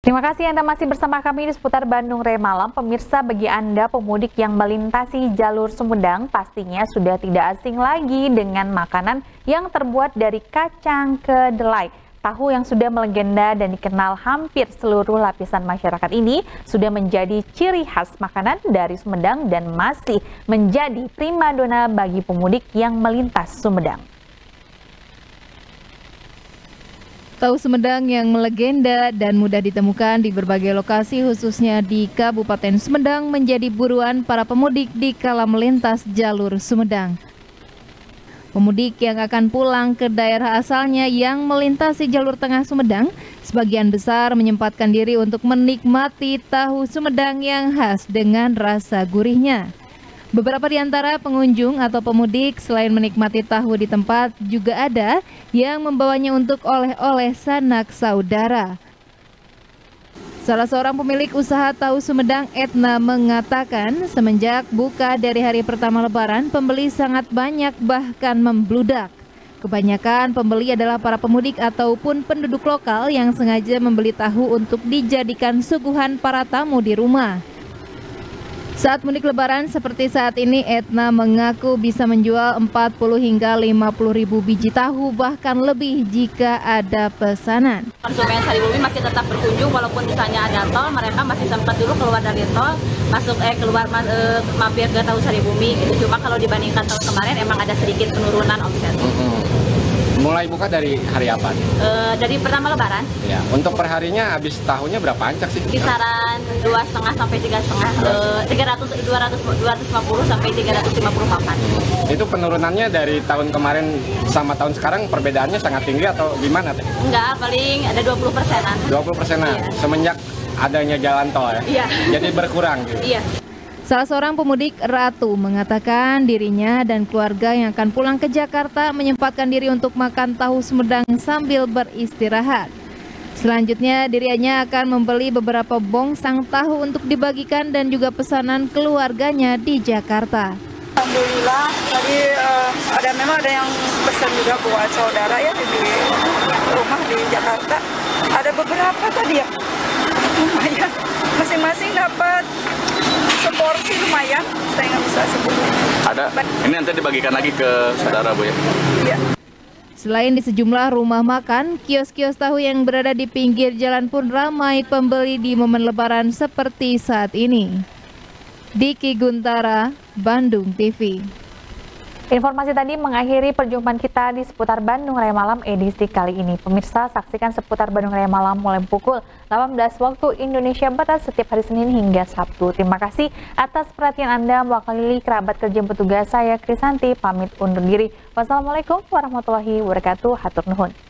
Terima kasih Anda masih bersama kami di seputar Bandung Raya Malam. Pemirsa, bagi Anda pemudik yang melintasi jalur Sumedang pastinya sudah tidak asing lagi dengan makanan yang terbuat dari kacang kedelai. Tahu yang sudah melegenda dan dikenal hampir seluruh lapisan masyarakat ini sudah menjadi ciri khas makanan dari Sumedang dan masih menjadi primadona bagi pemudik yang melintas Sumedang. Tahu Sumedang yang melegenda dan mudah ditemukan di berbagai lokasi khususnya di Kabupaten Sumedang menjadi buruan para pemudik di kala melintas jalur Sumedang. Pemudik yang akan pulang ke daerah asalnya yang melintasi jalur tengah Sumedang, sebagian besar menyempatkan diri untuk menikmati tahu Sumedang yang khas dengan rasa gurihnya. Beberapa di antara pengunjung atau pemudik selain menikmati tahu di tempat juga ada yang membawanya untuk oleh-oleh sanak saudara. Salah seorang pemilik usaha tahu Sumedang, Etna, mengatakan semenjak buka dari hari pertama Lebaran, pembeli sangat banyak bahkan membludak. Kebanyakan pembeli adalah para pemudik ataupun penduduk lokal yang sengaja membeli tahu untuk dijadikan suguhan para tamu di rumah. Saat mudik Lebaran seperti saat ini, Etna mengaku bisa menjual 40 hingga 50 ribu biji tahu, bahkan lebih jika ada pesanan. Konsumen Saribumi masih tetap berkunjung walaupun misalnya ada tol, mereka masih sempat dulu keluar dari tol, mampir ke tahu Saribumi gitu. Cuma kalau dibandingkan tahun kemarin emang ada sedikit penurunan omset. Mulai buka dari hari apa? Dari pertama Lebaran. Ya, untuk perharinya habis tahunya berapa ancak sih? Kisaran 2,5 sampai 3,5, 250 sampai 350 papan. Itu penurunannya dari tahun kemarin sama tahun sekarang perbedaannya sangat tinggi atau gimana teh? Enggak, paling ada 20%-an. 20%-an. Iya. Semenjak adanya jalan tol ya? Iya. Jadi berkurang gitu? Iya. Salah seorang pemudik, Ratu, mengatakan dirinya dan keluarga yang akan pulang ke Jakarta menyempatkan diri untuk makan tahu Sumedang sambil beristirahat. Selanjutnya dirinya akan membeli beberapa bongsang tahu untuk dibagikan dan juga pesanan keluarganya di Jakarta. Alhamdulillah, tadi memang ada yang pesan juga buat saudara ya di rumah di Jakarta. Ada beberapa tadi ya, lumayan. Masing-masing dapat seporsi lumayan, saya nggak bisa sebutnya. Ada, ini nanti dibagikan lagi ke saudara Bu ya? Iya. Selain di sejumlah rumah makan, kios-kios tahu yang berada di pinggir jalan pun ramai pembeli di momen Lebaran seperti saat ini. Diki Guntara, Bandung TV. Informasi tadi mengakhiri perjumpaan kita di seputar Bandung Raya Malam edisi kali ini. Pemirsa, saksikan seputar Bandung Raya Malam mulai pukul 18 waktu Indonesia Barat setiap hari Senin hingga Sabtu. Terima kasih atas perhatian Anda. Mewakili kerabat kerja petugas, saya Krisanti pamit undur diri. Wassalamualaikum warahmatullahi wabarakatuh. Hatur nuhun.